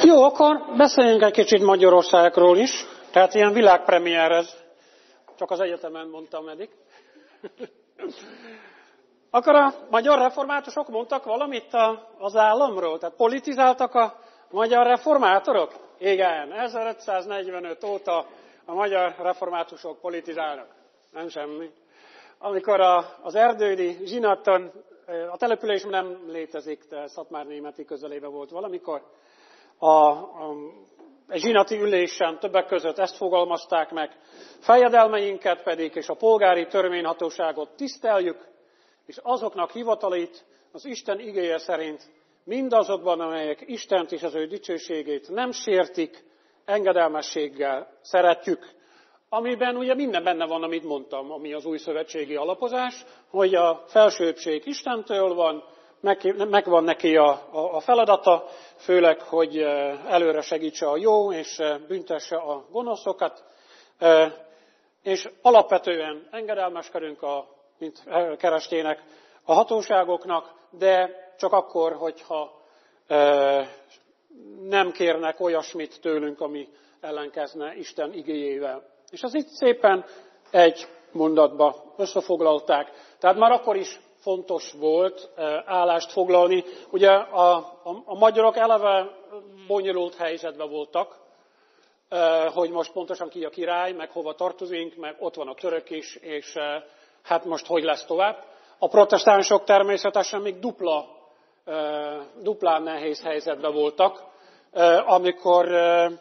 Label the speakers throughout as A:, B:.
A: Jó, akkor beszéljünk egy kicsit Magyarországról is. Tehát ilyen világpremiér ez. Csak az egyetemen mondtam eddig. Akkor a magyar reformátusok mondtak valamit az államról? Tehát politizáltak a magyar reformátorok? Igen, 1545 óta a magyar reformátusok politizálnak. Nem semmi. Amikor az erdődi zsinaton, a település nem létezik, de Szatmárnémeti közelében volt valamikor, egy zsinati ülésen többek között ezt fogalmazták meg, fejedelmeinket pedig és a polgári törvényhatóságot tiszteljük, és azoknak hivatalait az Isten igéje szerint mindazokban, amelyek Istent és az ő dicsőségét nem sértik, engedelmességgel szeretjük. Amiben ugye minden benne van, amit mondtam, ami az új szövetségi alapozás, hogy a felsőbbség Istentől van, megvan neki a feladata, főleg, hogy előre segítse a jó, és büntesse a gonoszokat, és alapvetően engedelmeskedünk, mint keresztények, a hatóságoknak, de csak akkor, hogyha nem kérnek olyasmit tőlünk, ami ellenkezne Isten igéjével. És az itt szépen egy mondatba összefoglalták. Tehát már akkor is fontos volt állást foglalni. Ugye a magyarok eleve bonyolult helyzetben voltak, hogy most pontosan ki a király, meg hova tartozunk, meg ott van a török is, és hát most hogy lesz tovább. A protestánsok természetesen még duplán nehéz helyzetben voltak, amikor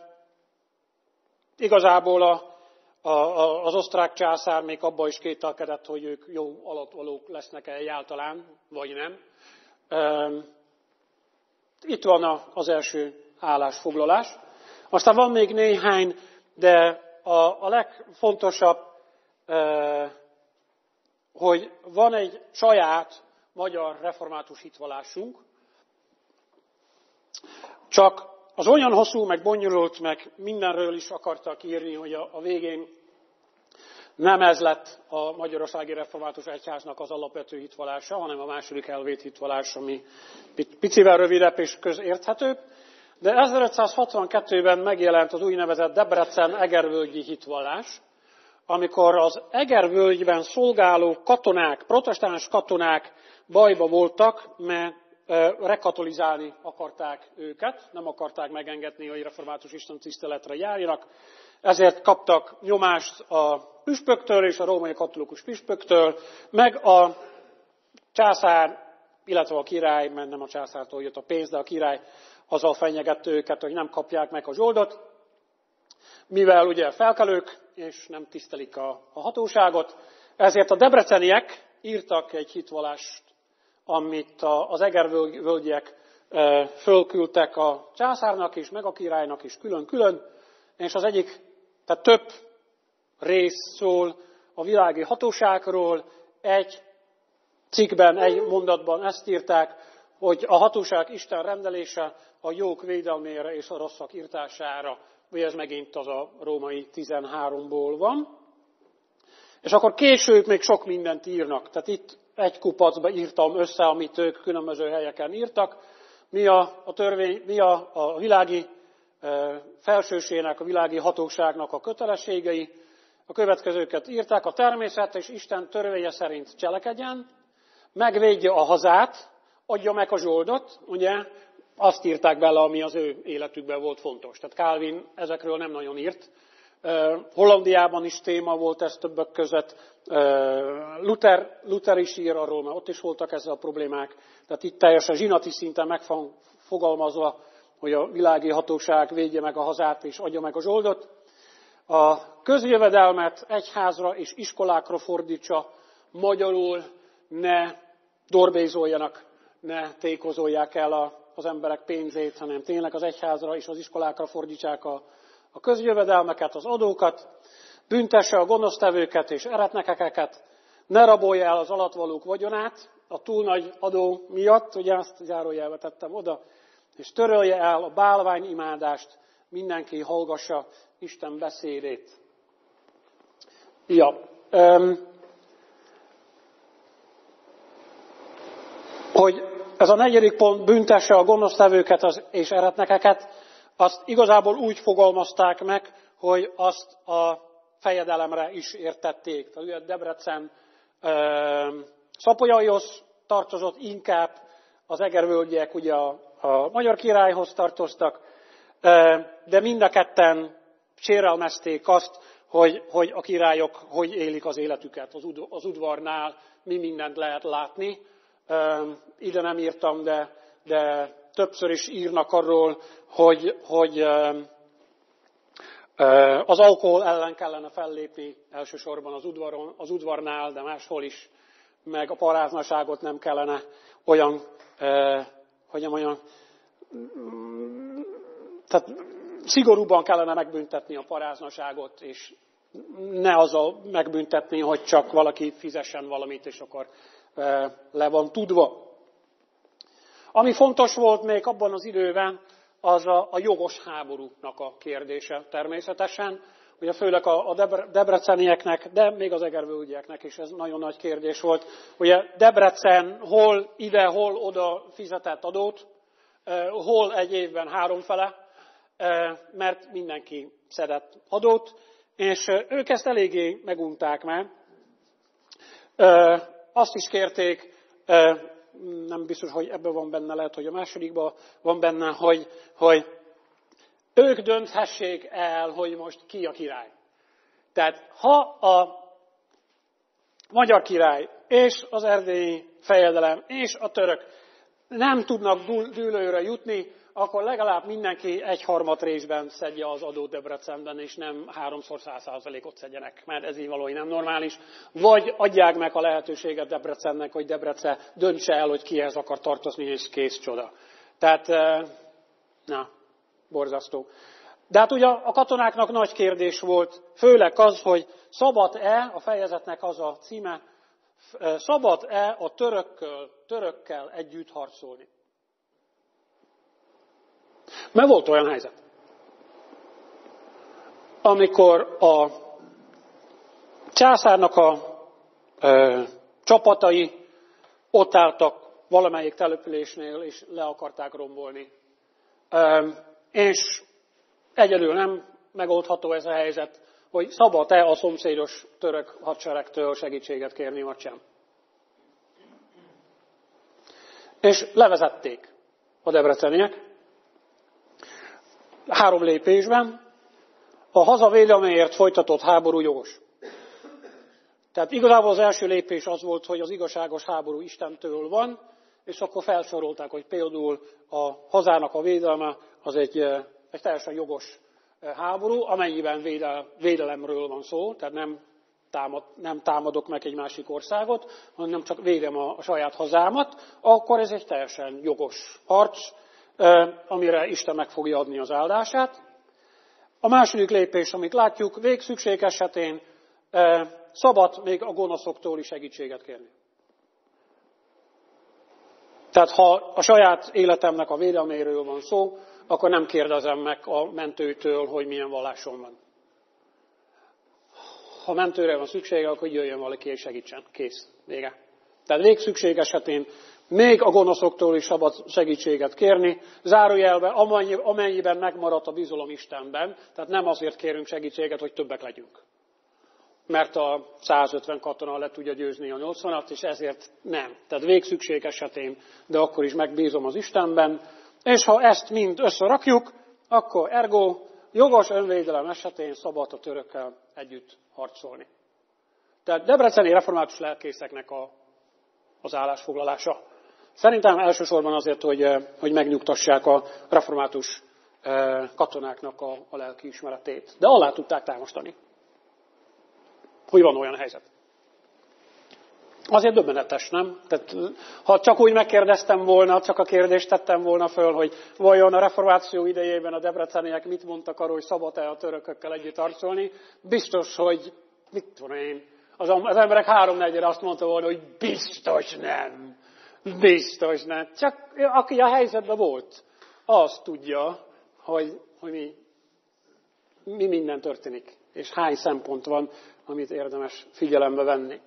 A: igazából az osztrák császár még abban is kételkedett, hogy ők jó alattvalók lesznek-e egyáltalán, vagy nem. Itt van az első állásfoglalás. Aztán van még néhány, de a legfontosabb, hogy van egy saját magyar református hitvallásunk, csak az olyan hosszú, meg bonyolult, meg mindenről is akartak írni, hogy a végén nem ez lett a Magyarországi Református Egyháznak az alapvető hitvallása, hanem a második helvét hitvallás, ami picivel rövidebb és közérthetőbb. De 1562-ben megjelent az úgynevezett Debrecen-Egervölgyi hitvallás, amikor az Egervölgyben szolgáló katonák, protestáns katonák bajba voltak, mert rekatolizálni akarták őket, nem akarták megengedni, hogy református istentiszteletre járjanak, ezért kaptak nyomást a püspöktől és a római katolikus püspöktől, meg a császár, illetve a király, mert nem a császártól jött a pénz, de a király azzal fenyegette őket, hogy nem kapják meg a zsoldot, mivel ugye felkelők, és nem tisztelik a hatóságot, ezért a debreceniek írtak egy hitvallást, amit az egervölgyiek fölküldtek a császárnak is, meg a királynak is külön-külön, és az egyik, tehát több rész szól a világi hatóságról, egy cikkben, egy mondatban ezt írták, hogy a hatóság Isten rendelése a jók védelmére és a rosszak irtására, vagy ez megint az a római 13-ból van. És akkor később még sok mindent írnak. Tehát itt egy kupacba írtam össze, amit ők különböző helyeken írtak. Mi a világi felsőségnek, a világi hatóságnak a kötelességei. A következőket írták: a természet és Isten törvénye szerint cselekedjen, megvédje a hazát, adja meg a zsoldot, ugye azt írták bele, ami az ő életükben volt fontos. Tehát Calvin ezekről nem nagyon írt. Hollandiában is téma volt ez többek között. Luther is ír arról, mert ott is voltak ezzel a problémák. Tehát itt teljesen zsinati szinten meg van fogalmazva, hogy a világi hatóság védje meg a hazát és adja meg a zsoldot. A közjövedelmet egyházra és iskolákra fordítsa, magyarul ne dorbézoljanak, ne tékozolják el az emberek pénzét, hanem tényleg az egyházra és az iskolákra fordítsák a közjövedelmeket, az adókat, büntesse a gonosztevőket és eretnekeket, ne rabolja el az alattvalók vagyonát a túl nagy adó miatt, ugye azt zárójelbe tettem oda, és törölje el a bálványimádást, mindenki hallgassa Isten beszédét. Ja, hogy ez a negyedik pont, büntesse a gonosztevőket és eretnekeket, azt igazából úgy fogalmazták meg, hogy azt a fejedelemre is értették. Tehát ugye Debrecen Szapolyaihoz tartozott, inkább az egervölgyiek ugye a magyar királyhoz tartoztak, de mind a ketten sérelmezték azt, hogy a királyok hogy élik az életüket az udvarnál, mi mindent lehet látni. Ide nem írtam, de többször is írnak arról, hogy az alkohol ellen kellene fellépni elsősorban az udvarnál, de máshol is, meg a paráznaságot nem kellene olyan, tehát szigorúban kellene megbüntetni a paráznaságot, és ne azzal megbüntetni, hogy csak valaki fizessen valamit, és akkor le van tudva. Ami fontos volt még abban az időben, az a jogos háborúknak a kérdése természetesen. Ugye főleg a debrecenieknek, de még az egervölgyieknek is ez nagyon nagy kérdés volt. Ugye Debrecen hol ide, hol oda fizetett adót, hol egy évben háromfele, mert mindenki szedett adót, és ők ezt eléggé megunták meg. Azt is kérték, nem biztos, hogy ebben van benne, lehet, hogy a másodikban van benne, hogy ők dönthessék el, hogy most ki a király. Tehát ha a magyar király és az erdélyi fejedelem és a török nem tudnak dűlőre jutni, akkor legalább mindenki 1/3 részben szedje az adót Debrecenben, és nem 3x100%-ot szedjenek, mert ez így valójában nem normális. Vagy adják meg a lehetőséget Debrecennek, hogy Debrecen döntse el, hogy kihez akar tartozni, és kész csoda. Tehát, borzasztó. De hát ugye a katonáknak nagy kérdés volt, főleg az, hogy szabad-e, a fejezetnek az a címe, szabad-e a törökkel együtt harcolni. Mert volt olyan helyzet, amikor a császárnak a csapatai ott álltak valamelyik településnél, és le akarták rombolni. És egyedül nem megoldható ez a helyzet, hogy szabad-e a szomszédos török hadseregtől segítséget kérni, vagy sem. És levezették a debreceniek 3 lépésben. A hazavédelméért folytatott háború jogos. Tehát igazából az első lépés az volt, hogy az igazságos háború Istentől van, és akkor felsorolták, hogy például a hazának a védelme az egy teljesen jogos háború, amennyiben védelemről van szó, tehát nem támadok meg egy másik országot, hanem csak védem a saját hazámat, akkor ez egy teljesen jogos harc, amire Isten meg fogja adni az áldását. A második lépés, amit látjuk, végszükség esetén szabad még a gonoszoktól is segítséget kérni. Tehát ha a saját életemnek a védelméről van szó, akkor nem kérdezem meg a mentőtől, hogy milyen vallásom van. Ha mentőre van szüksége, akkor jöjjön valaki és segítsen. Kész. Vége. Tehát végszükség esetén még a gonoszoktól is szabad segítséget kérni, zárójelben, amennyiben megmaradt a bizalom Istenben, tehát nem azért kérünk segítséget, hogy többek legyünk. Mert a 150 katona le tudja győzni a 80-at, és ezért nem. Tehát végszükség esetén, de akkor is megbízom az Istenben, és ha ezt mind összerakjuk, akkor ergo jogos önvédelem esetén szabad a törökkel együtt harcolni. Tehát debreceni református lelkészeknek az állásfoglalása. Szerintem elsősorban azért, hogy megnyugtassák a református katonáknak a lelkiismeretét. De alá tudták támasztani, hogy van olyan helyzet. Azért döbbenetes, nem? Tehát, ha csak úgy megkérdeztem volna, csak a kérdést tettem volna föl, hogy vajon a reformáció idejében a debreceniek mit mondtak arról, hogy szabad-e a törökökkel együtt harcolni, biztos, hogy mit tudom én, az emberek 3/4 azt mondta volna, hogy biztos nem. Biztos nem. Csak aki a helyzetben volt, az tudja, hogy mi minden történik, és hány szempont van, amit érdemes figyelembe venni.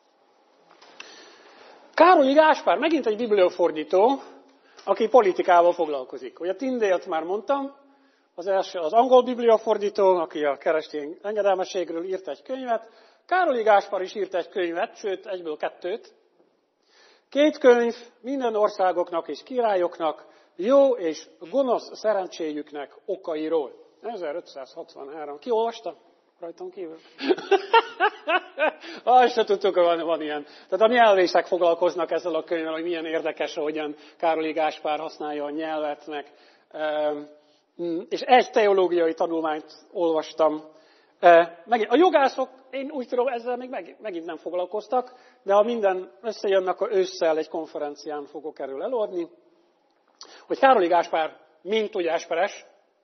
A: Károlyi Gáspár, megint egy bibliafordító, aki politikával foglalkozik. Ugye Tindélt már mondtam, Az első az angol bibliafordító, aki a keresztény engedelmességről írt egy könyvet. Károli Gáspár is írt egy könyvet, sőt, egyből 2. 2 könyv minden országoknak és királyoknak jó és gonosz szerencséjüknek okairól. 1563. Ki olvasta? Rajtam kívül. Azt se tudtuk, hogy van ilyen. Tehát a nyelvészek foglalkoznak ezzel a könyvvel, hogy milyen érdekes, ahogyan Károli Gáspár használja a nyelvet, meg. És egy teológiai tanulmányt olvastam. A jogászok, én úgy tudom, ezzel még megint nem foglalkoztak, de ha minden összejön, akkor ősszel egy konferencián fogok erről előadni, hogy Károli Gáspár, mint ugye esperes,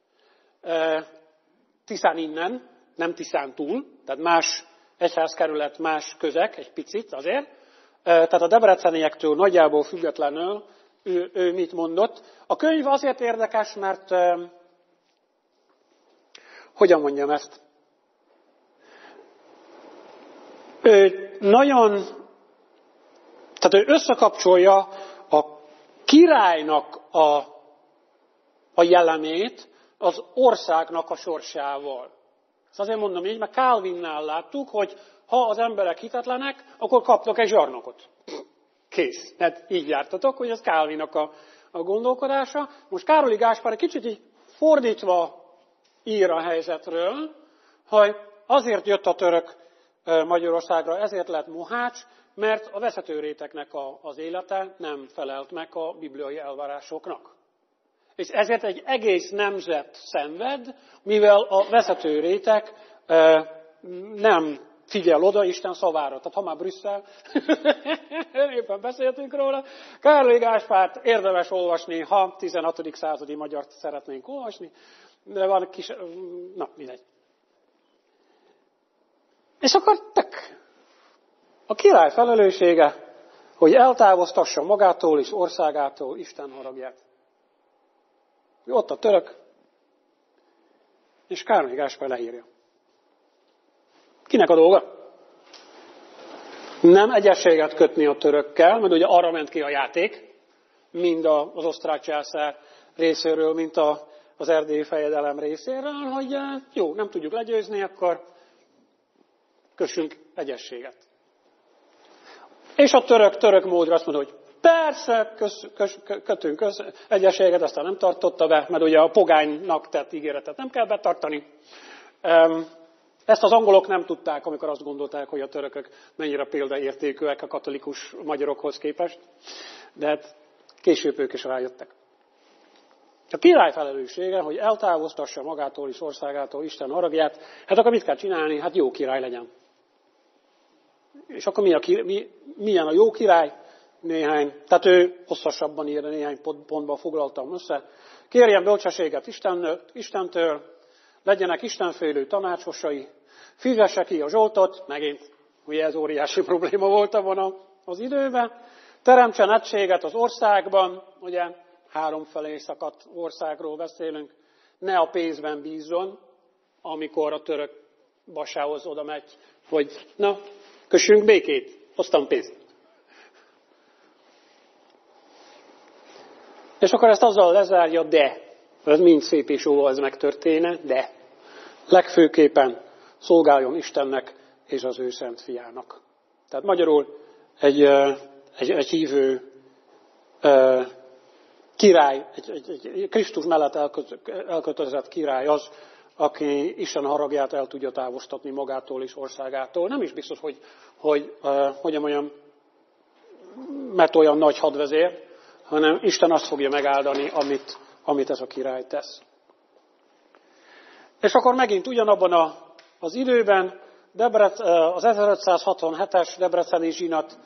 A: Tiszán innen, nem Tiszán túl, tehát más egyházkerület, más közeg, egy picit azért. Tehát a debreceniektől nagyjából függetlenül ő mit mondott. A könyv azért érdekes, mert hogyan mondjam ezt? Tehát ő összekapcsolja a királynak a jellemét az országnak a sorsával. Ezt azért mondom így, mert Calvinnál láttuk, hogy ha az emberek hitetlenek, akkor kapnak egy zsarnokot. Kész. Hát így jártatok, hogy ez Calvinnak a gondolkodása. Most Károli Gáspár egy kicsit így fordítva ír a helyzetről, hogy azért jött a török Magyarországra, ezért lett mohács, mert a vezetőréteknek az élete nem felelt meg a bibliai elvárásoknak. És ezért egy egész nemzet szenved, mivel a vezetőrétek nem figyel oda Isten szavára. Tehát ha már Brüsszel, éppen beszéltünk róla, Károli Gáspárt érdemes olvasni, ha 16. századi magyart szeretnénk olvasni, de van kis, mindegy. És akkor a király felelőssége, hogy eltávoztassa magától és országától Isten haragját. Ott a török, és Károli Gáspár leírja. Kinek a dolga? Nem egyességet kötni a törökkel, mert ugye arra ment ki a játék, mind az osztrák császár részéről, mint az erdélyi fejedelem részéről, hogy jó, nem tudjuk legyőzni, akkor kössünk egyességet. És a török módra azt mondja, hogy persze, kötünk egyességet, aztán nem tartotta be, mert ugye a pogánynak tett ígéretet nem kell betartani. Ezt az angolok nem tudták, amikor azt gondolták, hogy a törökök mennyire példaértékűek a katolikus magyarokhoz képest, de hát később ők is rájöttek. A király felelőssége, hogy eltávoztassa magától és országától Isten haragját, hát akkor mit kell csinálni? Hát jó király legyen. És akkor milyen a jó király? Tehát ő hosszasabban írja, néhány pontban foglaltam össze. Kérjen bölcsességet Istentől, legyenek istenfélő tanácsosai, fizesse ki a zsoltot, megint, ugye ez óriási probléma volt abban az időben, teremtsen egységet az országban, ugye 3 felé szakadt országról beszélünk, ne a pénzben bízzon, amikor a török basához oda megy, hogy na, kössünk békét, hoztam pénzt. És akkor ezt azzal lezárja, de, ez mind szép és jó, ez megtörténne, de legfőképpen szolgáljon Istennek és az ő szent fiának. Tehát magyarul egy hívő király, egy Krisztus mellett elkötelezett király az, aki Isten haragját el tudja távoztatni magától és országától. Nem is biztos, hogy mondjam, mert olyan nagy hadvezér, hanem Isten azt fogja megáldani, amit ez a király tesz. És akkor megint ugyanabban az időben az 1567-es debreceni zsinat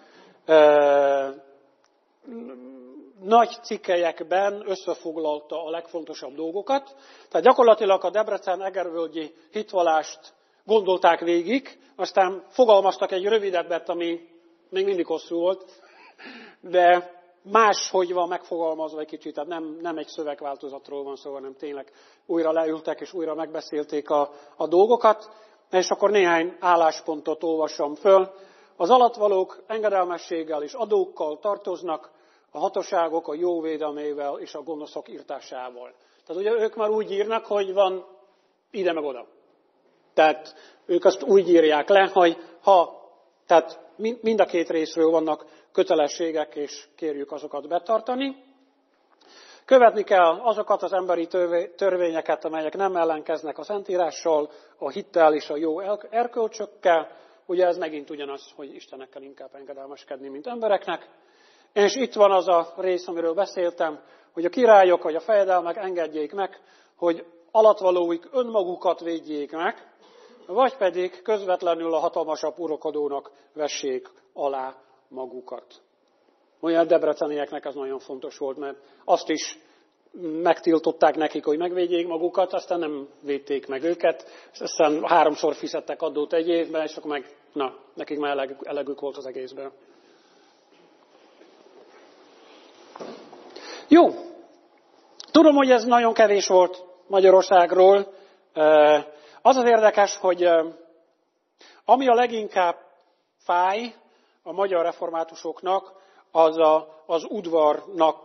A: nagy cikkelyekben összefoglalta a legfontosabb dolgokat. Tehát gyakorlatilag a Debrecen-Egervölgyi hitvallást gondolták végig, aztán fogalmaztak egy rövidebbet, ami még mindig hosszú volt, de máshogy van megfogalmazva egy kicsit, tehát nem egy szövegváltozatról van szó, hanem tényleg újra leültek és újra megbeszélték a dolgokat, és akkor néhány álláspontot olvasom föl. Az alattvalók engedelmességgel és adókkal tartoznak, a hatóságok a jó védelmével és a gonoszok irtásával. Tehát ugye ők már úgy írnak, hogy van ide meg oda. Tehát ők azt úgy írják le, hogy tehát mind a két részről vannak kötelességek, és kérjük azokat betartani. Követni kell azokat az emberi törvényeket, amelyek nem ellenkeznek a Szentírással, a hittel és a jó erkölcsökkel. Ugye ez megint ugyanaz, hogy Istennek inkább engedelmeskedni, mint embereknek. És itt van az a rész, amiről beszéltem, hogy a királyok vagy a fejedelmek engedjék meg, hogy alatvalóik önmagukat védjék meg, vagy pedig közvetlenül a hatalmasabb uralkodónak vessék alá magukat. Olyan debrecenieknek ez nagyon fontos volt, mert azt is megtiltották nekik, hogy megvédjék magukat, aztán nem védték meg őket, aztán 3-szor fizettek adót egy évben, és akkor nekik már elegük volt az egészben. Jó, tudom, hogy ez nagyon kevés volt Magyarországról. Az az érdekes, hogy ami a leginkább fáj a magyar reformátusoknak, az udvarnak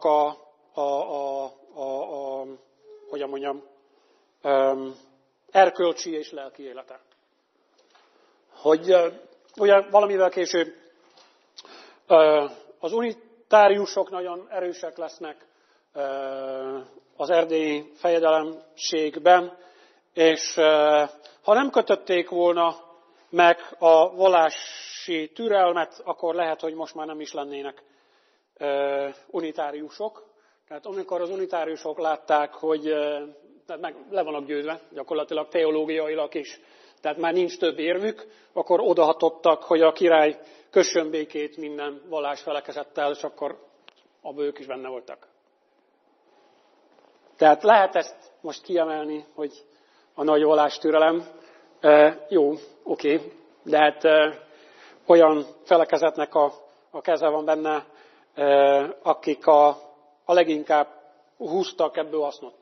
A: hogyan mondjam, erkölcsi és lelki élete. Hogy ugye valamivel később az unitáriusok nagyon erősek lesznek az erdélyi fejedelemségben, és ha nem kötötték volna meg a vallási türelmet, akkor lehet, hogy most már nem is lennének unitáriusok. Tehát amikor az unitáriusok látták, hogy le vannak győzve, gyakorlatilag teológiailag is, tehát már nincs több érvük, akkor odahatottak, hogy a király kössön békét minden vallásfelekezettel, és akkor abban ők is benne voltak. Tehát lehet ezt most kiemelni, hogy a nagy vallástürelem, jó, oké, de hát olyan felekezetnek a keze van benne, akik a leginkább húztak ebből hasznot.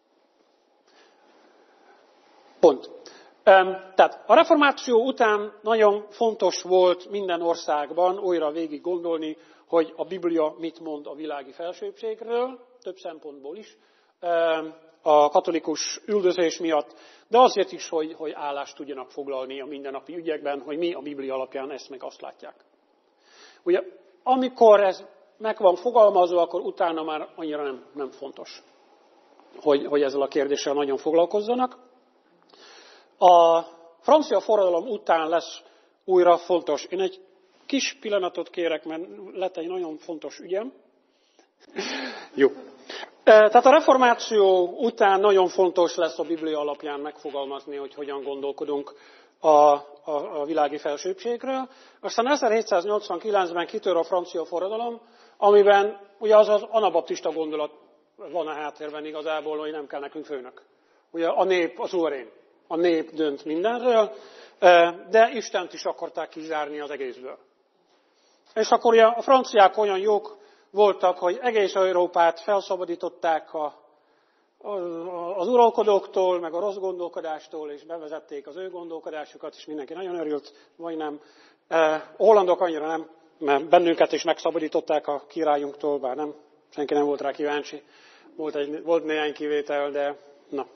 A: Pont. Tehát a reformáció után nagyon fontos volt minden országban újra végig gondolni, hogy a Biblia mit mond a világi felsőbbségről, több szempontból is, a katolikus üldözés miatt, de azért is, hogy állást tudjanak foglalni a mindennapi ügyekben, hogy mi a Biblia alapján ezt meg azt látják. Ugye, amikor ez meg van fogalmazva, akkor utána már annyira nem fontos, hogy ezzel a kérdéssel nagyon foglalkozzanak. A francia forradalom után lesz újra fontos. Én egy kis pillanatot kérek, mert lett egy nagyon fontos ügyem. Jó. Tehát a reformáció után nagyon fontos lesz a Biblia alapján megfogalmazni, hogy hogyan gondolkodunk a világi felsőbbségről. Aztán 1789-ben kitör a francia forradalom, amiben ugye az anabaptista gondolat van a háttérben igazából, hogy nem kell nekünk főnök. Ugye a nép az szuverén. A nép dönt mindenről, de Istent is akarták kizárni az egészből. És akkor ugye a franciák olyan jók voltak, hogy egész Európát felszabadították az uralkodóktól, meg a rossz gondolkodástól, és bevezették az ő gondolkodásukat, és mindenki nagyon örült, vagy nem. A hollandok annyira nem, mert bennünket is megszabadították a királyunktól, bár nem, senki nem volt rá kíváncsi. Volt néhány kivétel, de na.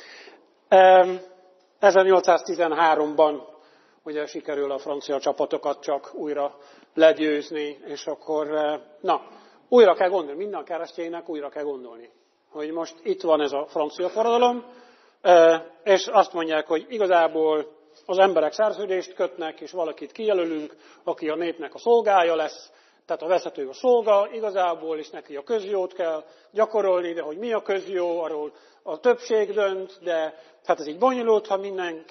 A: 1813-ban ugye sikerül a francia csapatokat csak újra legyőzni, és akkor, újra kell gondolni, minden kereszténynek újra kell gondolni, hogy most itt van ez a francia forradalom, és azt mondják, hogy igazából az emberek szerződést kötnek, és valakit kijelölünk, aki a népnek a szolgája lesz, tehát a vezető a szolga igazából, és neki a közjót kell gyakorolni, de hogy mi a közjó, arról a többség dönt, de hát ez így bonyolult, ha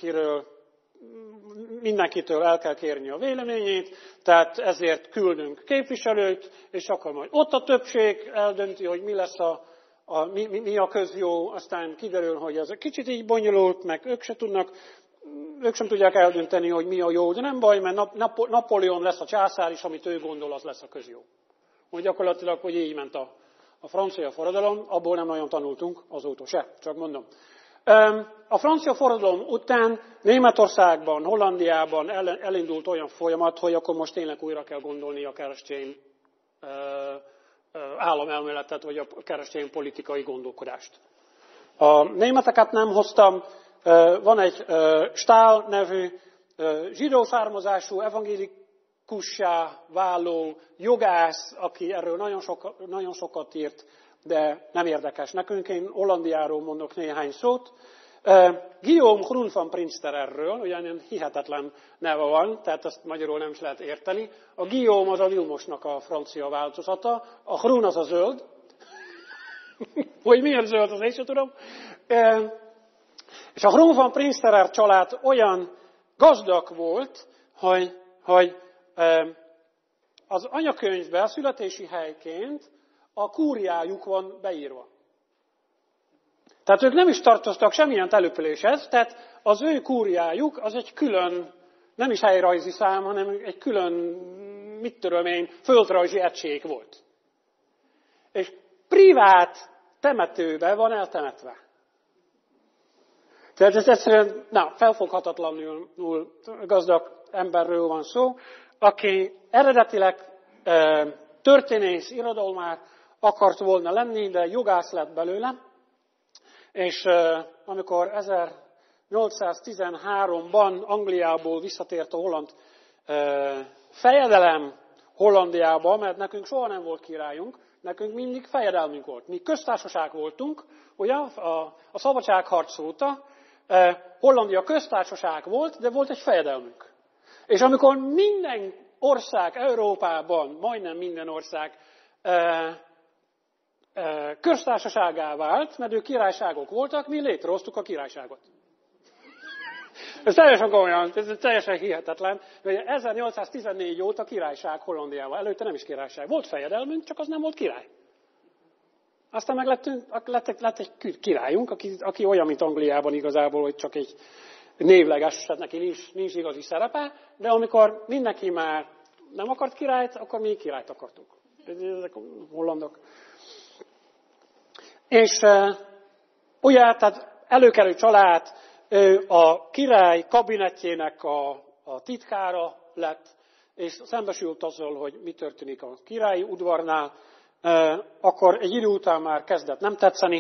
A: mindenkitől el kell kérni a véleményét, tehát ezért küldünk képviselőt, és akkor majd ott a többség eldönti, hogy mi lesz mi a közjó, aztán kiderül, hogy ez egy kicsit így bonyolult, meg ők sem tudják eldönteni, hogy mi a jó, de nem baj, mert Napóleon lesz a császár, és amit ő gondol, az lesz a közjó. Úgy gyakorlatilag, hogy így ment a francia forradalom, abból nem nagyon tanultunk, azóta se, csak mondom. A francia forradalom után Németországban, Hollandiában elindult olyan folyamat, hogy akkor most tényleg újra kell gondolni a keresztény államelméletet, vagy a keresztény politikai gondolkodást. A németeket nem hoztam, van egy Stahl nevű zsidó származású evangélikussá váló jogász, aki erről nagyon sokat írt, de nem érdekes nekünk. Én Hollandiáról mondok néhány szót. Guillaume Groen van Prinsterer-ről, ugyan hihetetlen neve van, tehát ezt magyarul nem is lehet érteni. A Guillaume az a Vilmosnak a francia változata, a Groen az a zöld. Hogy miért zöld, az én sem tudom. És a Groen van Prinsterer család olyan gazdag volt, hogy az anyakönyvben születési helyként a kúriájuk van beírva. Tehát ők nem is tartoztak semmilyen településhez, tehát az ő kúriájuk az egy külön, nem is helyrajzi szám, hanem egy külön, mit tudom én, földrajzi egység volt. És privát temetőben van eltemetve. Tehát ez egyszerűen felfoghatatlanul gazdag emberről van szó, aki eredetileg történész, irodalmár akart volna lenni, de jogász lett belőle, és amikor 1813-ban Angliából visszatért a holland fejedelem Hollandiába, mert nekünk soha nem volt királyunk, nekünk mindig fejedelmünk volt. Mi köztársaság voltunk, ugye a szabadságharc óta Hollandia köztársaság volt, de volt egy fejedelmünk. És amikor minden ország Európában, majdnem minden ország köztársaságá vált, mert ők királyságok voltak, mi létrehoztuk a királyságot. Ez teljesen komolyan, ez teljesen hihetetlen, hogy 1814 óta királyság Hollandiával. Előtte nem is királyság. Volt fejedelmünk, csak az nem volt király. Aztán meg lett egy királyunk, aki olyan, mint Angliában igazából, hogy csak egy névleges, tehát neki nincs igazi szerepe, de amikor mindenki már nem akart királyt, akkor mi királyt akartunk. Ezek a hollandok. És ugye, tehát előkelő család, a király kabinetjének a titkára lett, és szembesült azzal, hogy mi történik a királyi udvarnál, akkor egy idő után már kezdett nem tetszeni,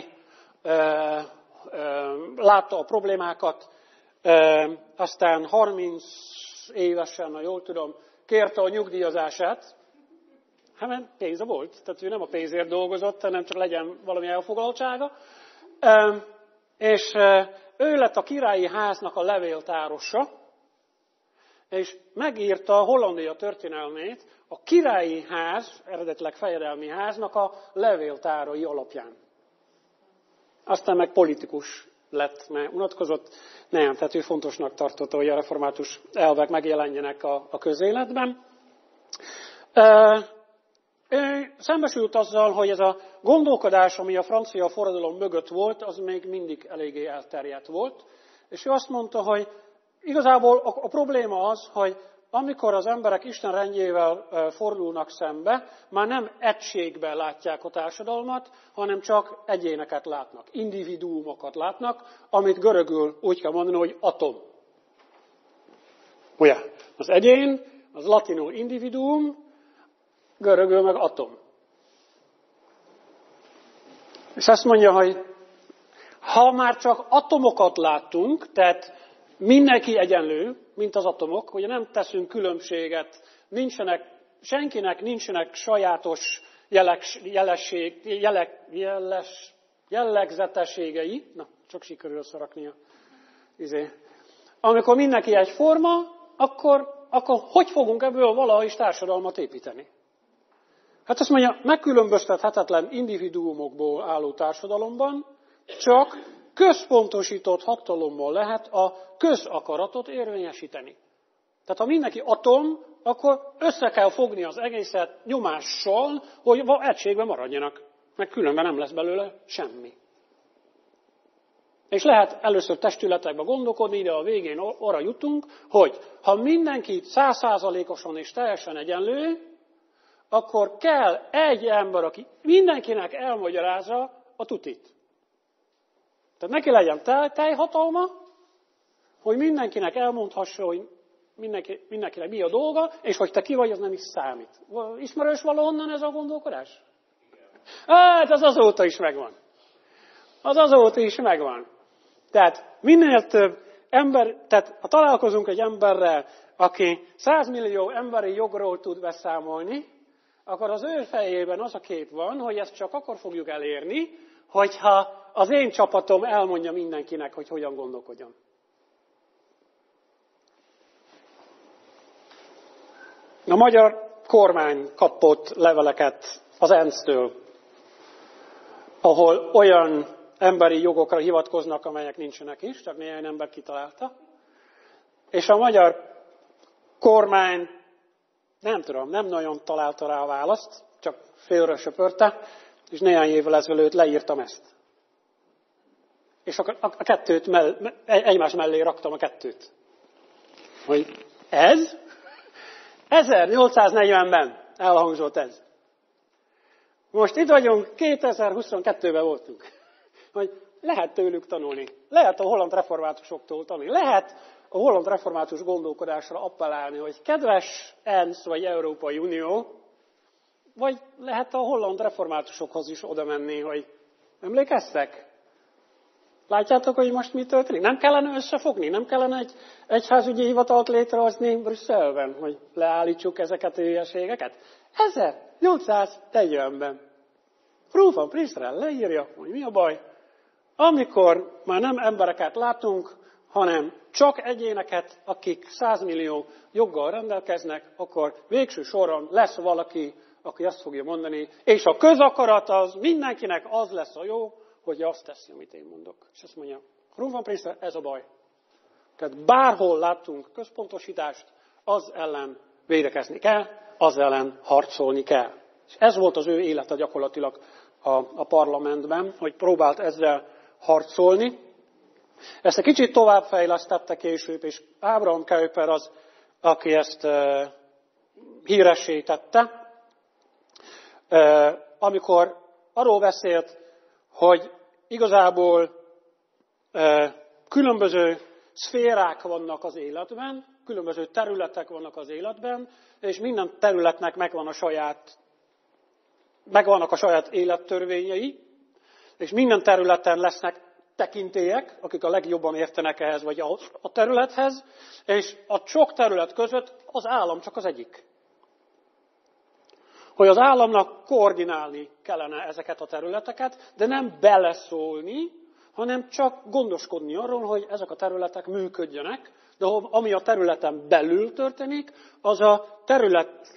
A: látta a problémákat, aztán 30 évesen, ha jól tudom, kérte a nyugdíjazását, mert pénze volt, tehát ő nem a pénzért dolgozott, hanem csak legyen valami elfoglaltsága, és ő lett a királyi háznak a levéltárosa, és megírta a Hollandia történelmét a királyi ház, eredetileg fejedelmi háznak a levéltárai alapján. Aztán meg politikus lett, mert unatkozott. Nem, tehát ő fontosnak tartotta, hogy a református elvek megjelenjenek a közéletben. Ő szembesült azzal, hogy ez a gondolkodás, ami a francia forradalom mögött volt, az még mindig eléggé elterjedt volt. És ő azt mondta, hogy igazából a probléma az, hogy amikor az emberek Isten rendjével fordulnak szembe, már nem egységben látják a társadalmat, hanem csak egyéneket látnak, individuumokat látnak, amit görögül úgy kell mondani, hogy atom. Ugye? Az egyén, az latinul individuum, görögül meg atom. És azt mondja, hogy ha már csak atomokat láttunk, tehát mindenki egyenlő, mint az atomok, ugye nem teszünk különbséget, senkinek nincsenek sajátos jellegzetességei, csak sikerül szaraknia. Amikor mindenki egyforma, akkor hogy fogunk ebből valahogy is társadalmat építeni? Hát azt mondja, megkülönböztethetetlen individuumokból álló társadalomban csak központosított hatalommal lehet a közakaratot érvényesíteni. Tehát ha mindenki atom, akkor össze kell fogni az egészet nyomással, hogy egységben maradjanak. Meg különben nem lesz belőle semmi. És lehet először testületekbe gondolkodni, de a végén arra jutunk, hogy ha mindenki 100%-osan és teljesen egyenlő, akkor kell egy ember, aki mindenkinek elmagyarázza a tutit. Tehát neki legyen teljhatalma, hogy mindenkinek elmondhassa, hogy mindenkinek mi a dolga, és hogy te ki vagy, az nem is számít. Ismerős valahonnan ez a gondolkodás? Hát ez azóta is megvan. az azóta is megvan. Tehát minél több ember, tehát ha találkozunk egy emberrel, aki 100 millió emberi jogról tud beszámolni, akkor az ő fejében az a kép van, hogy ezt csak akkor fogjuk elérni, hogyha az én csapatom elmondja mindenkinek, hogy hogyan gondolkodjon. A magyar kormány kapott leveleket az ENSZ-től, ahol olyan emberi jogokra hivatkoznak, amelyek nincsenek is, csak néhány ember kitalálta. És a magyar kormány, nem tudom, nem nagyon találta rá a választ, csak félre söpörte, és néhány évvel ezelőtt leírtam ezt. És a kettőt egymás mellé raktam a kettőt. Hogy ez? 1840-ben elhangzott ez. Most itt vagyunk, 2022-ben voltunk. Hogy lehet tőlük tanulni. Lehet a holland reformátusoktól tanulni. Lehet a holland református gondolkodásra appellálni, hogy kedves ENSZ vagy Európai Unió, vagy lehet a holland reformátusokhoz is oda menni, hogy emlékeztek? Látjátok, hogy most mi történik? Nem kellene összefogni? Nem kellene egy egyházügyi hivatalt létrehozni Brüsszelben, hogy leállítsuk ezeket a hülyeségeket? 1840-ben. Rolf van Priester leírja, hogy mi a baj. Amikor már nem embereket látunk, hanem csak egyéneket, akik 100 millió joggal rendelkeznek, akkor végső soron lesz valaki, aki azt fogja mondani, és a közakarat az mindenkinek az lesz a jó, hogy azt teszi, amit én mondok. És azt mondja, Rolf van Priester, ez a baj. Tehát bárhol láttunk központosítást, az ellen védekezni kell, az ellen harcolni kell. És ez volt az ő élete gyakorlatilag a parlamentben, hogy próbált ezzel harcolni. Ezt egy kicsit továbbfejlesztette később, és Abraham Kuyper az, aki ezt híressé tette, amikor arról beszélt, hogy igazából különböző szférák vannak az életben, különböző területek vannak az életben, és minden területnek megvannak a saját élettörvényei, és minden területen lesznek tekintélyek, akik a legjobban értenek ehhez vagy a területhez, és a sok terület között az állam csak az egyik. Hogy az államnak koordinálni kellene ezeket a területeket, de nem beleszólni, hanem csak gondoskodni arról, hogy ezek a területek működjenek, de ami a területen belül történik, az a területnek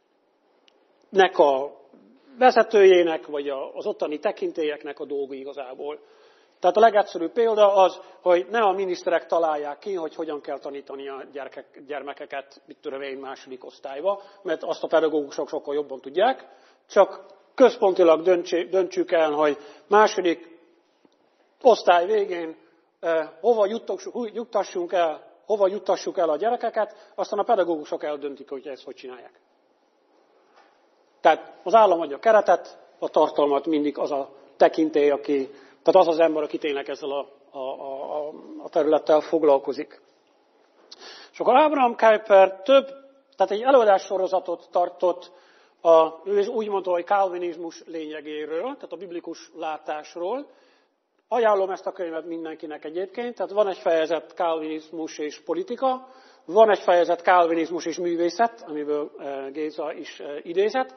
A: a vezetőjének, vagy az ottani tekintélyeknek a dolga igazából. Tehát a legegyszerűbb példa az, hogy ne a miniszterek találják ki, hogy hogyan kell tanítani a gyermekeket, mit tudom én, második osztályba, mert azt a pedagógusok sokkal jobban tudják, csak központilag döntsük el, hogy második osztály végén hova juttassuk el a gyerekeket, aztán a pedagógusok eldöntik, hogy ezt hogy csinálják. Tehát az állam adja a keretet, a tartalmat mindig az a tekintély, tehát az az ember, aki tényleg ezzel a területtel foglalkozik. És akkor Abraham Kuyper tehát egy előadássorozatot tartott ő úgy mondta, hogy kálvinizmus lényegéről, tehát a biblikus látásról. Ajánlom ezt a könyvet mindenkinek egyébként, tehát van egy fejezet kálvinizmus és politika, van egy fejezet kálvinizmus és művészet, amiből Géza is idézett.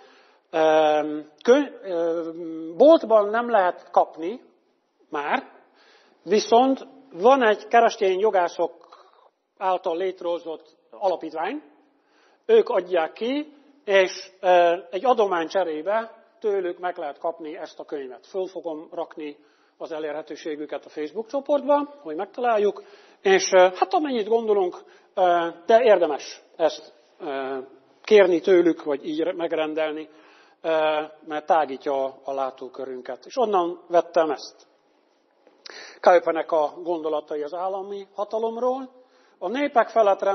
A: Boltban nem lehet kapni már, viszont van egy keresztény jogászok által létrehozott alapítvány, ők adják ki, és egy adomány cserébe tőlük meg lehet kapni ezt a könyvet. Föl fogom rakni az elérhetőségüket a Facebook csoportba, hogy megtaláljuk, és hát amennyit gondolunk, de érdemes ezt kérni tőlük, vagy így megrendelni, mert tágítja a látókörünket. És onnan vettem ezt. Kuypernek a gondolatai az állami hatalomról. A népek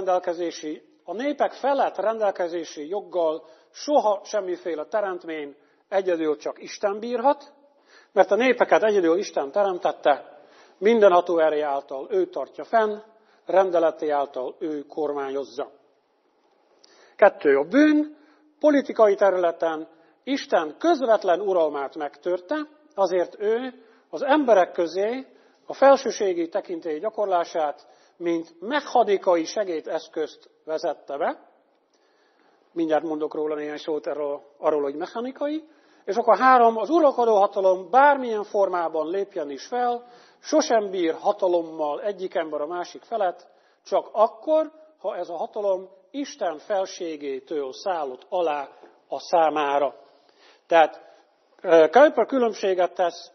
A: felett rendelkezési joggal soha semmiféle teremtmény egyedül csak Isten bírhat, mert a népeket egyedül Isten teremtette, mindenható ereje által ő tartja fenn, rendeleti által ő kormányozza. 2. A bűn politikai területen Isten közvetlen uralmát megtörte, azért ő az emberek közé a felsőségi tekintély gyakorlását, mint mechanikai segédeszközt vezette be. Mindjárt mondok róla néhány szót arról, hogy mechanikai. És akkor 3, az uralkodó hatalom bármilyen formában lépjen is fel, sosem bír hatalommal egyik ember a másik felett, csak akkor, ha ez a hatalom Isten felségétől szállott alá a számára. Tehát Kuyper különbséget tesz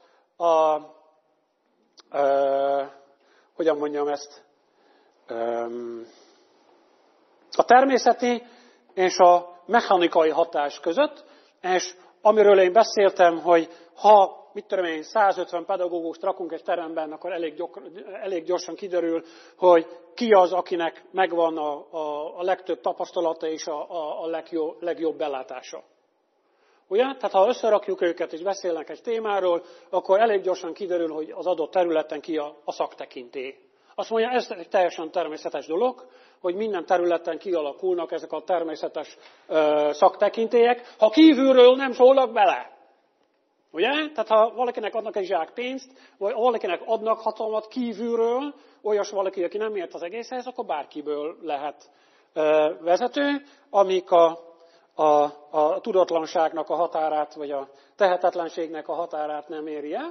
A: hogyan mondjam ezt, a természeti és a mechanikai hatás között, és amiről én beszéltem, hogy ha, 150 pedagógust rakunk egy teremben, akkor elég gyorsan kiderül, hogy ki az, akinek megvan a legtöbb tapasztalata és a legjobb belátása. Ugye? Tehát ha összerakjuk őket és beszélnek egy témáról, akkor elég gyorsan kiderül, hogy az adott területen ki a szaktekintély. Azt mondja, ez egy teljesen természetes dolog, hogy minden területen kialakulnak ezek a természetes szaktekintélyek, ha kívülről nem szólnak bele. Ugye? Tehát ha valakinek adnak egy zsák pénzt, vagy valakinek adnak hatalmat kívülről, olyas valaki, aki nem ért az egészhez, akkor bárkiből lehet vezető, amik a tudatlanságnak a határát, vagy a tehetetlenségnek a határát nem éri el.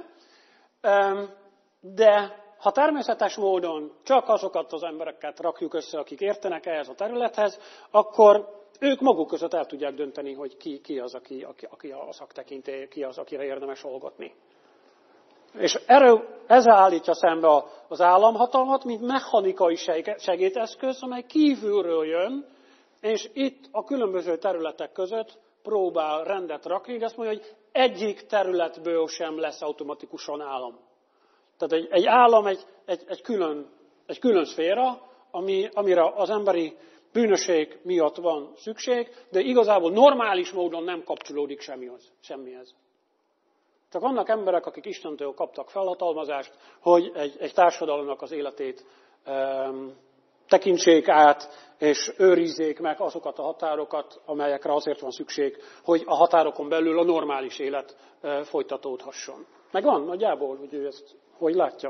A: De ha természetes módon csak azokat az embereket rakjuk össze, akik értenek ehhez a területhez, akkor ők maguk között el tudják dönteni, hogy ki az, aki a szaktekintély, ki az, akire érdemes hallgatni. És ezzel állítja szembe az államhatalmat, mint mechanikai segédeszköz, amely kívülről jön, és itt a különböző területek között próbál rendet rakni, de azt mondja, hogy egyik területből sem lesz automatikusan állam. Tehát egy állam egy külön szféra, amire az emberi bűnösség miatt van szükség, de igazából normális módon nem kapcsolódik semmihez. Csak vannak emberek, akik Istentől kaptak felhatalmazást, hogy egy társadalomnak az életét tekintsék át, és őrizzék meg azokat a határokat, amelyekre azért van szükség, hogy a határokon belül a normális élet folytatódhasson. Megvan nagyjából, hogy ő ezt hogy látja?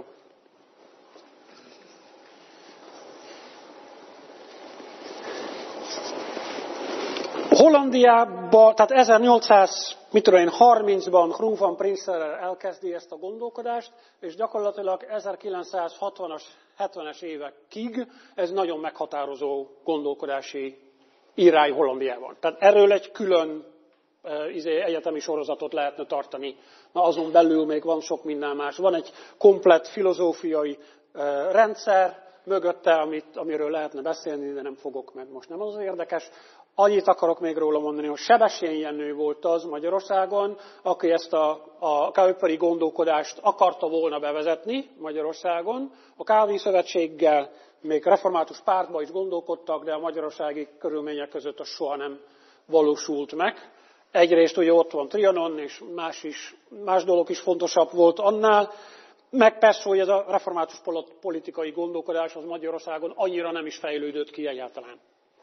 A: Hollandiában, tehát 1830-ban Groen van Prinsterer elkezdi ezt a gondolkodást, és gyakorlatilag 1960-as, 70-es évekig ez nagyon meghatározó gondolkodási irány Hollandiában. Tehát erről egy külön egyetemi sorozatot lehetne tartani. Na azon belül még van sok minden más. Van egy komplett filozófiai rendszer mögötte, amiről lehetne beszélni, de nem fogok, mert most nem az érdekes. Annyit akarok még róla mondani, hogy Sebestyén Jenő volt az Magyarországon, aki ezt a kuyperi gondolkodást akarta volna bevezetni Magyarországon. A Calvin Szövetséggel még református pártban is gondolkodtak, de a magyarországi körülmények között az soha nem valósult meg. Egyrészt ugye ott van Trianon, és más dolog is fontosabb volt annál, meg persze, hogy ez a református politikai gondolkodás az Magyarországon annyira nem is fejlődött ki egyáltalán.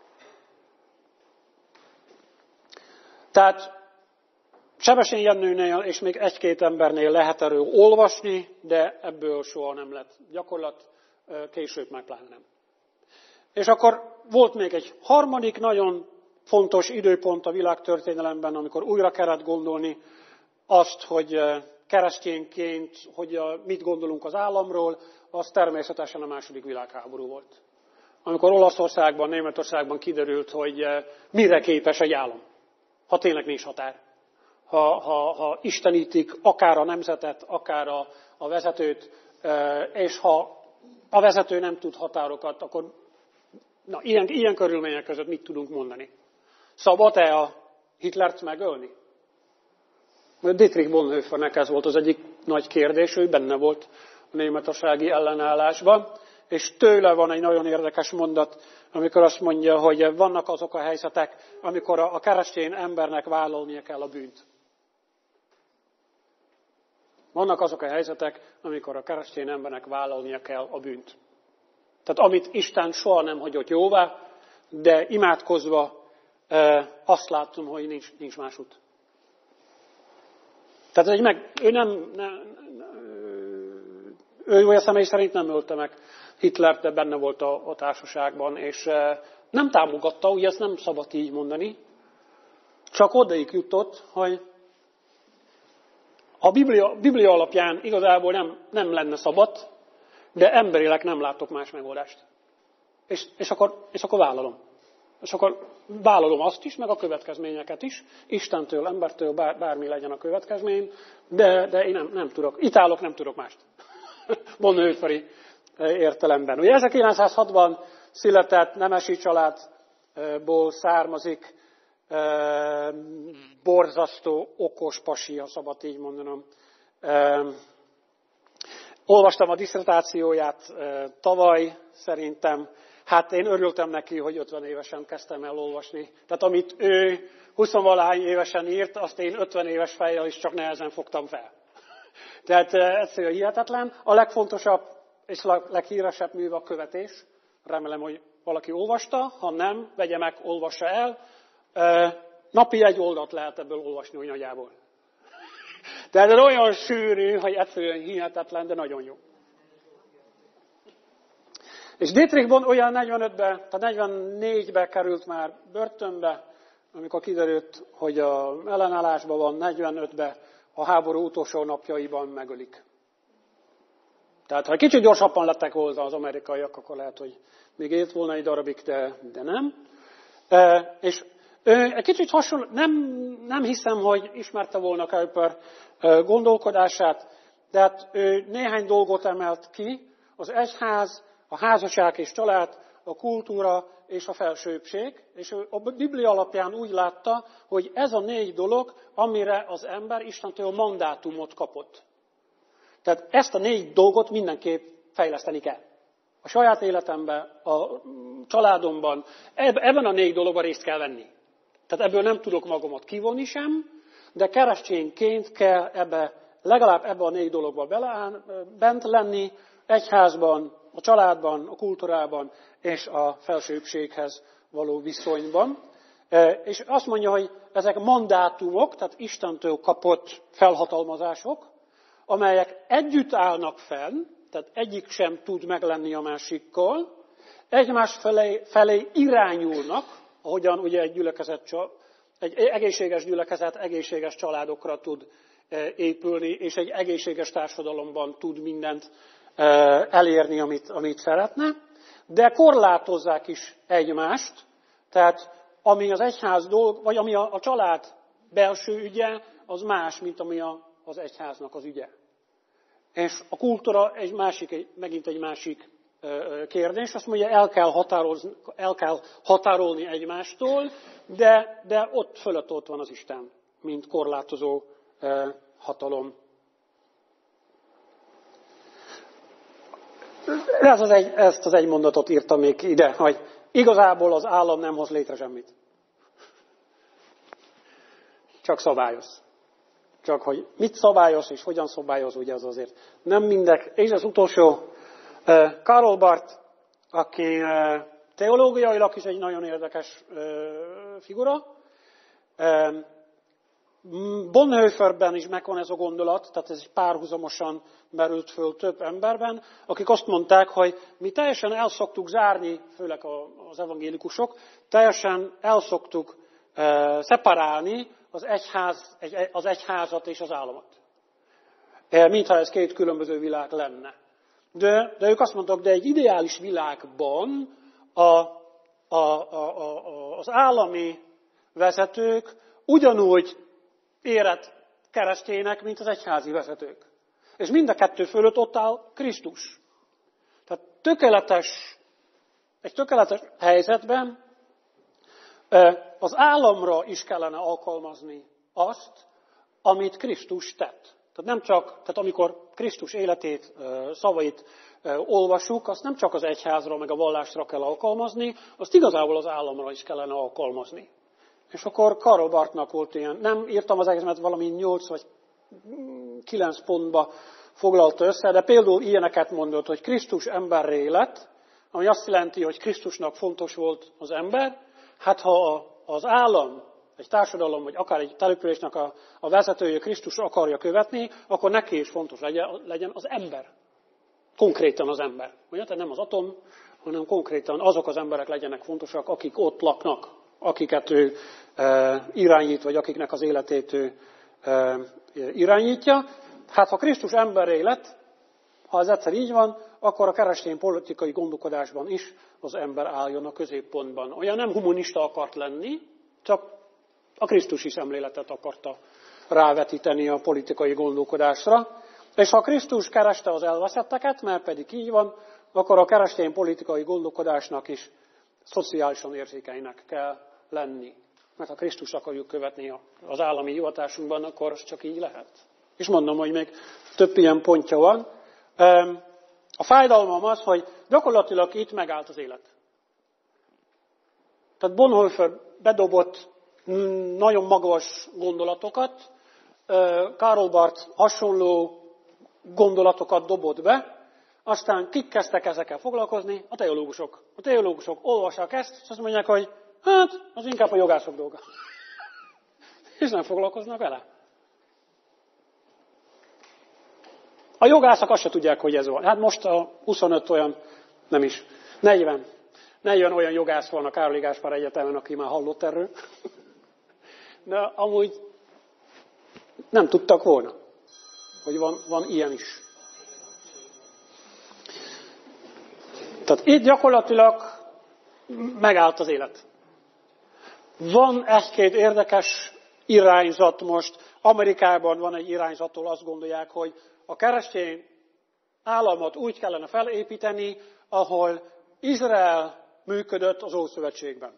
A: Tehát Sebestyén Jenőnél és még egy-két embernél lehet erről olvasni, de ebből soha nem lett gyakorlat, később már pláne nem. És akkor volt még egy harmadik nagyon fontos időpont a világtörténelemben, amikor újra kellett gondolni azt, hogy keresztényként, hogy mit gondolunk az államról, az természetesen a második világháború volt. Amikor Olaszországban, Németországban kiderült, hogy mire képes egy állam, ha tényleg nincs határ. Ha istenítik akár a nemzetet, akár a vezetőt, és ha a vezető nem tud határokat, akkor ilyen körülmények között mit tudunk mondani? Szabad-e a Hitlert megölni? Dietrich Bonhoeffernek ez volt az egyik nagy kérdés, ő benne volt a németországi ellenállásban, és tőle van egy nagyon érdekes mondat, amikor azt mondja, hogy vannak azok a helyzetek, amikor a keresztény embernek vállalnia kell a bűnt. Vannak azok a helyzetek, amikor a keresztény embernek vállalnia kell a bűnt. Tehát amit Isten soha nem hagyott jóvá, de imádkozva azt látom, hogy nincs más út. Tehát ő Ő olyan személy szerint nem ölte meg Hitlert, de benne volt a társaságban, és nem támogatta, ugye ezt nem szabad így mondani, csak odaig jutott, hogy a Biblia alapján igazából nem lenne szabad, de emberileg nem látok más megoldást. És akkor vállalom. És akkor vállalom azt is, meg a következményeket is. Istentől, embertől bármi legyen a következmény, de én nem tudok. Itálok, nem tudok mást. Bonhoefferi értelemben. Ugye 1906-ban született, nemesi családból származik, borzasztó, okos pasi, ha szabad így mondanom. Olvastam a diszertációját tavaly, szerintem. Hát én örültem neki, hogy 50 évesen kezdtem el olvasni. Tehát amit ő 20-valahány évesen írt, azt én 50 éves fejjel is csak nehezen fogtam fel. Tehát egyszerűen hihetetlen. A legfontosabb és a leghíresebb műve a Követés. Remélem, hogy valaki olvasta, ha nem, vegye meg, olvassa el. Napi 1 oldalt lehet ebből olvasni úgy nagyjából. Tehát ez olyan sűrű, hogy egyszerűen hihetetlen, de nagyon jó. És Dietrich Bonhoeffer olyan 45-ben, tehát 44-ben került már börtönbe, amikor kiderült, hogy a ellenállásban van, 45-ben a háború utolsó napjaiban megölik. Tehát ha kicsit gyorsabban lettek volna az amerikaiak, akkor lehet, hogy még élt volna egy darabig, de nem. És egy kicsit hasonló, nem hiszem, hogy ismerte volna Kuyper gondolkodását, de hát ő néhány dolgot emelt ki, az egyház, a házasság és család, a kultúra és a felsőbbség, és ő a Biblia alapján úgy látta, hogy ez a 4 dolog, amire az ember Istentől mandátumot kapott. Tehát ezt a 4 dolgot mindenképp fejleszteni kell. A saját életemben, a családomban, ebben a 4 dologban részt kell venni. Tehát ebből nem tudok magamat kivonni sem, de keresztényként kell legalább ebbe a 4 dologba bent lenni, egyházban, a családban, a kultúrában és a felsőbbséghez való viszonyban. És azt mondja, hogy ezek mandátumok, tehát Istentől kapott felhatalmazások, amelyek együtt állnak fenn, tehát egyik sem tud meglenni a másikkal, egymás felé irányulnak, ahogyan ugye egy egészséges gyülekezet egészséges családokra tud épülni, és egy egészséges társadalomban tud mindent elérni, amit szeretne, de korlátozzák is egymást, tehát ami az egyház vagy ami a család belső ügye, az más, mint ami az egyháznak az ügye. És a kultúra megint egy másik kérdés, azt mondja, el kell határolni egymástól, de ott fölött ott van az Isten, mint korlátozó hatalom. Ezt az egy mondatot írtam még ide, hogy igazából az állam nem hoz létre semmit. Csak szabályoz. Csak hogy mit szabályoz és hogyan szabályoz, ugye az azért nem mindek. És az utolsó, Karl Barth, aki teológiailag is egy nagyon érdekes figura. Bonhoefferben is megvan ez a gondolat, tehát ez párhuzamosan merült föl több emberben, akik azt mondták, hogy mi teljesen el szoktuk zárni, főleg az evangélikusok, teljesen el szoktuk szeparálni az egyházat és az államot. Mintha ez 2 különböző világ lenne. De ők azt mondtak, de egy ideális világban az állami vezetők ugyanúgy érett keresztények, mint az egyházi vezetők. És mind a 2 fölött ott áll Krisztus. Tehát egy tökéletes helyzetben az államra is kellene alkalmazni azt, amit Krisztus tett. Tehát amikor Krisztus életét, szavait olvassuk, azt nem csak az egyházra, meg a vallásra kell alkalmazni, azt igazából az államra is kellene alkalmazni. És akkor Karl Barthnak volt ilyen, nem írtam az egészet, valami 8 vagy 9 pontba foglalta össze, de például ilyeneket mondott, hogy Krisztus emberré lett, ami azt jelenti, hogy Krisztusnak fontos volt az ember. Hát ha az állam, egy társadalom, vagy akár egy településnek a vezetője Krisztus akarja követni, akkor neki is fontos legyen az ember. konkrétan az ember. Ugye? Tehát nem az atom, hanem konkrétan azok az emberek legyenek fontosak, akik ott laknak, akiket ő irányít, vagy akiknek az életét ő irányítja. Hát ha Krisztus emberré lett, ha ez egyszer így van, akkor a keresztény politikai gondolkodásban is az ember álljon a középpontban. Olyan nem humanista akart lenni, csak a krisztusi szemléletet akarta rávetíteni a politikai gondolkodásra. És ha Krisztus kereste az elveszetteket, mert pedig így van, akkor a keresztény politikai gondolkodásnak is szociálisan érzékenynek kell lenni. Mert ha Krisztust akarjuk követni az állami hivatásunkban, akkor az csak így lehet. És mondom, hogy még több ilyen pontja van. A fájdalmam az, hogy gyakorlatilag itt megállt az élet. Tehát Bonhoeffer bedobott nagyon magas gondolatokat, Karl Barth hasonló gondolatokat dobott be, aztán kik kezdtek ezekkel foglalkozni? A teológusok. A teológusok olvassák ezt, és azt mondják, hogy hát, az inkább a jogászok dolga. És nem foglalkoznak vele. A jogászok azt se tudják, hogy ez van. Hát most a 25 olyan, nem is, 40 olyan jogász van a Károli Gáspár Egyetemen, aki már hallott erről. De amúgy nem tudtak volna, hogy van ilyen is. Tehát itt gyakorlatilag megállt az élet. Van egy-két érdekes irányzat most. Amerikában van egy irányzattól, azt gondolják, hogy a keresztény államot úgy kellene felépíteni, ahol Izrael működött az Ószövetségben.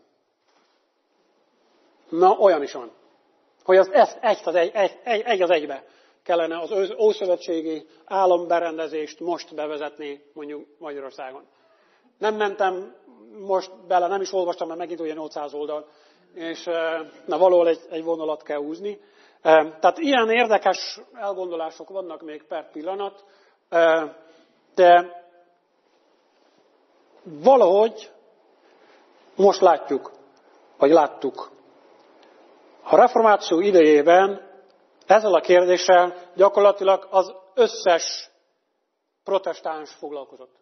A: Na, olyan is van. Hogy egy az egybe kellene az ószövetségi államberendezést most bevezetni mondjuk Magyarországon. Nem mentem most bele, nem is olvastam, mert megint ugye 800 oldal, és valahol egy vonalat kell húzni. Tehát ilyen érdekes elgondolások vannak még per pillanat, de valahogy most látjuk, vagy láttuk. A reformáció idejében ezzel a kérdéssel gyakorlatilag az összes protestáns foglalkozott.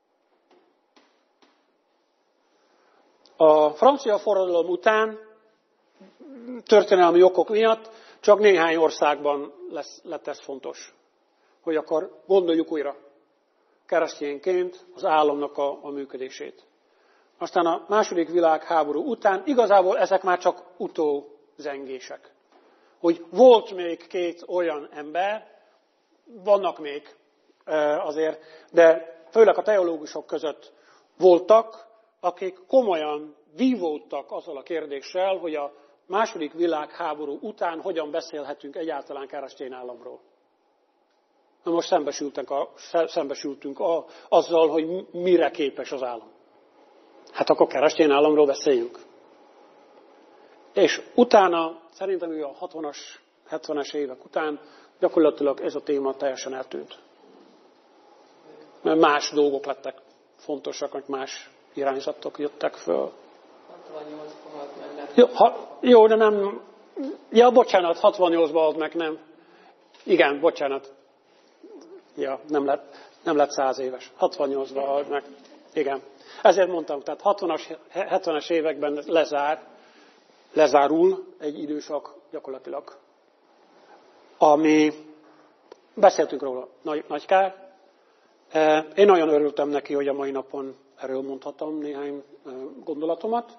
A: A francia forradalom után történelmi okok miatt csak néhány országban lett ez fontos, hogy akkor gondoljuk újra keresztényként az államnak a működését. Aztán a második világháború után igazából ezek már csak utózengések. Hogy volt még két olyan ember, vannak még azért, de főleg a teológusok között voltak, akik komolyan vívódtak azzal a kérdéssel, hogy a második világháború után hogyan beszélhetünk egyáltalán keresztény államról. Na most szembesültünk azzal, hogy mire képes az állam. Hát akkor keresztény államról beszéljünk. És utána, szerintem a 60-as, 70-es évek után gyakorlatilag ez a téma teljesen eltűnt. Mert más dolgok lettek fontosak, hogy más irányzatok jöttek föl.
B: 68-ban halt meg.
A: Jó, de nem... Ja, bocsánat, 68-ban halt meg, nem. Igen, bocsánat. Ja, nem lett 100 éves. 68-ban halt meg. Igen. Ezért mondtam, tehát 60-as, 70-es években lezárul egy időszak gyakorlatilag. Ami, beszéltünk róla, nagy kár. Én nagyon örültem neki, hogy a mai napon erről mondhatom néhány gondolatomat.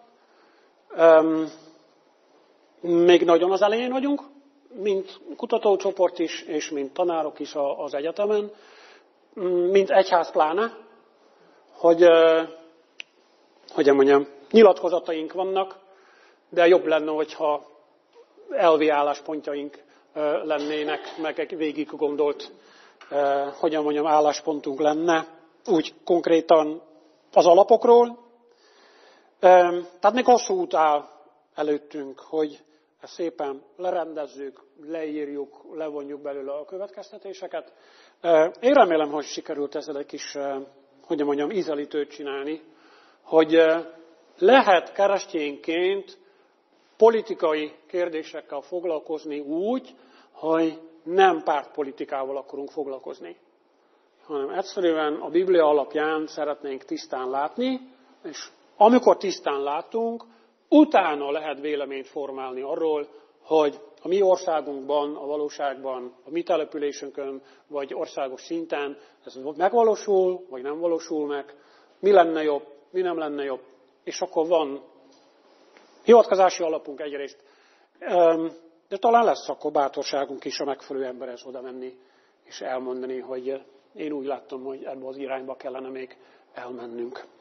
A: Még nagyon az elején vagyunk, mint kutatócsoport is, és mint tanárok is az egyetemen, mint egyház pláne, hogy mondjam, nyilatkozataink vannak, de jobb lenne, hogyha elvi álláspontjaink lennének, meg egy végig gondolt, álláspontunk lenne, úgy konkrétan az alapokról. Tehát még hosszú út áll előttünk, hogy ezt szépen lerendezzük, leírjuk, levonjuk belőle a következtetéseket. Én remélem, hogy sikerült ezzel egy kis, ízelítőt csinálni, hogy lehet keresztényként politikai kérdésekkel foglalkozni úgy, hogy nem pártpolitikával akarunk foglalkozni, hanem egyszerűen a Biblia alapján szeretnénk tisztán látni, és amikor tisztán látunk, utána lehet véleményt formálni arról, hogy a mi országunkban, a valóságban, a mi településünkön, vagy országos szinten ez megvalósul, vagy nem valósul meg, mi lenne jobb, mi nem lenne jobb, és akkor van hivatkozási alapunk egyrészt, de talán lesz akkor bátorságunk is a megfelelő emberhez oda menni, és elmondani, hogy én úgy láttam, hogy ebbe az irányba kellene még elmennünk.